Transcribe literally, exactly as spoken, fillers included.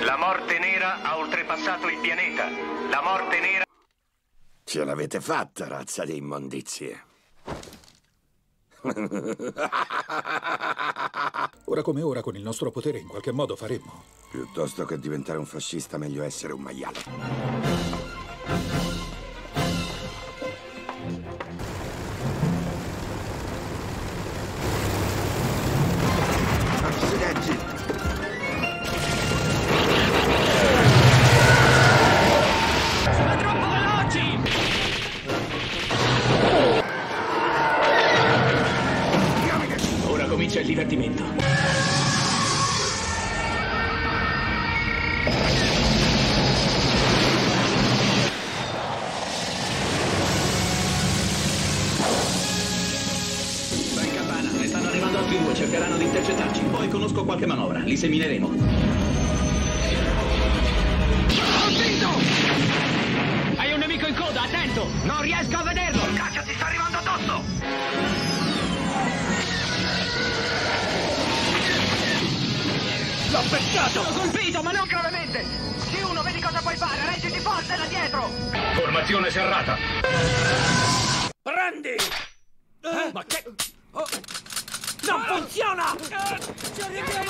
La morte nera ha oltrepassato il pianeta. La morte nera... Ce l'avete fatta, razza di immondizie. Ora come ora, con il nostro potere, in qualche modo faremmo. Piuttosto che diventare un fascista, meglio essere un maiale. Accidenti! Sono troppo veloci! Ora comincia il divertimento. Altri due cercheranno di intercettarci, poi conosco qualche manovra, li semineremo. Colpito! Hai un nemico in coda, attento! Non riesco a vederlo! Caccia, ti sta arrivando addosso! L'ho beccato! L'ho colpito, ma non gravemente! C uno, vedi cosa puoi fare, reggiti forte da dietro! Formazione serrata! Prendi! Eh? Ma che... Oh. Non funziona!